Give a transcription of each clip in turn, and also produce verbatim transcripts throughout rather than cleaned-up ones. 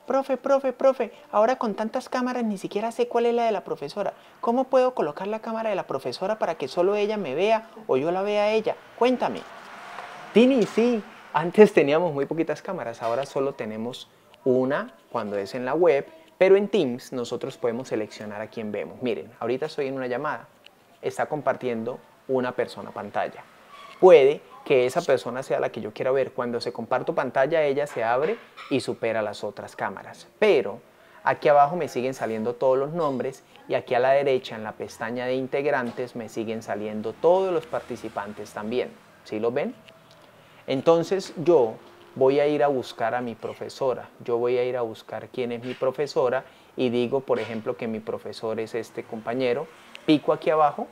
profe, profe, profe, ahora con tantas cámaras ni siquiera sé cuál es la de la profesora. ¿Cómo puedo colocar la cámara de la profesora para que solo ella me vea o yo la vea a ella? Cuéntame. Tini, sí, antes teníamos muy poquitas cámaras, ahora solo tenemos una cuando es en la web, pero en Teams nosotros podemos seleccionar a quién vemos. Miren, ahorita estoy en una llamada, está compartiendo una persona pantalla. Puede que esa persona sea la que yo quiera ver. Cuando se comparto pantalla, ella se abre y supera las otras cámaras. Pero aquí abajo me siguen saliendo todos los nombres y aquí a la derecha en la pestaña de integrantes me siguen saliendo todos los participantes también. ¿Sí lo ven? Entonces yo voy a ir a buscar a mi profesora. Yo voy a ir a buscar quién es mi profesora y digo, por ejemplo, que mi profesor es este compañero. Pico aquí abajo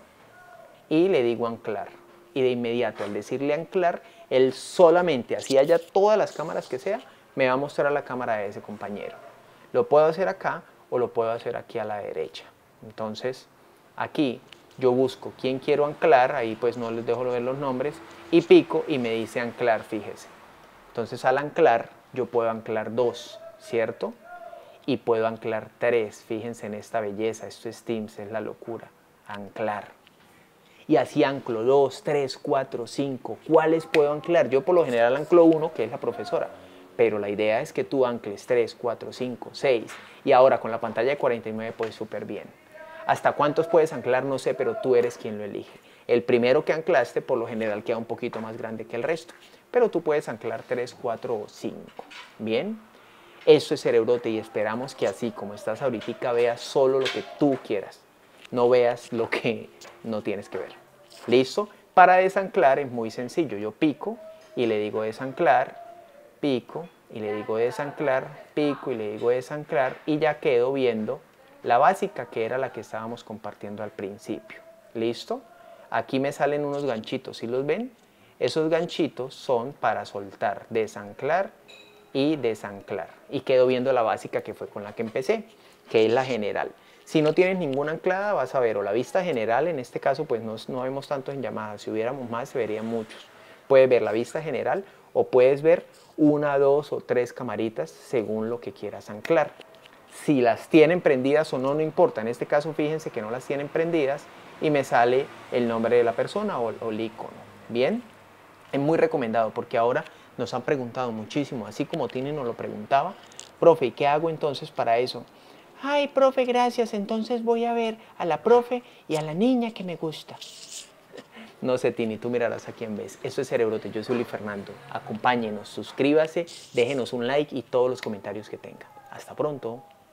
y le digo anclar. Y de inmediato, al decirle anclar, él solamente, así haya todas las cámaras que sea, me va a mostrar la cámara de ese compañero. Lo puedo hacer acá o lo puedo hacer aquí a la derecha. Entonces, aquí yo busco quién quiero anclar, ahí pues no les dejo ver los nombres, y pico y me dice anclar, fíjese. Entonces al anclar, yo puedo anclar dos, ¿cierto? Y puedo anclar tres, fíjense en esta belleza, esto es Teams, es la locura, anclar. Y así anclo dos, tres, cuatro, cinco. ¿Cuáles puedo anclar? Yo por lo general anclo uno, que es la profesora. Pero la idea es que tú ancles tres, cuatro, cinco, seis. Y ahora con la pantalla de cuarenta y nueve pues súper bien. ¿Hasta cuántos puedes anclar? No sé, pero tú eres quien lo elige. El primero que anclaste por lo general queda un poquito más grande que el resto. Pero tú puedes anclar tres, cuatro o cinco. ¿Bien? Eso es Cerebrote y esperamos que así como estás ahorita veas solo lo que tú quieras. No veas lo que no tienes que ver. ¿Listo? Para desanclar es muy sencillo. Yo pico y le digo desanclar, pico y le digo desanclar, pico y le digo desanclar y ya quedo viendo la básica que era la que estábamos compartiendo al principio. ¿Listo? Aquí me salen unos ganchitos, ¿sí los ven? Esos ganchitos son para soltar, desanclar y desanclar. Y quedo viendo la básica que fue con la que empecé, que es la general. Si no tienes ninguna anclada, vas a ver o la vista general, en este caso pues no, no vemos tantos en llamadas, si hubiéramos más se verían muchos. Puedes ver la vista general o puedes ver una, dos o tres camaritas según lo que quieras anclar. Si las tienen prendidas o no, no importa. En este caso fíjense que no las tienen prendidas y me sale el nombre de la persona o, o el icono. Bien, es muy recomendado porque ahora nos han preguntado muchísimo, así como Tini nos lo preguntaba. Profe, ¿y qué hago entonces para eso? Ay, profe, gracias, entonces voy a ver a la profe y a la niña que me gusta. No sé, Tini, tú mirarás a quién ves. Esto es Cerebrote, yo soy Luis Fernando. Acompáñenos, suscríbase, déjenos un like y todos los comentarios que tenga. Hasta pronto.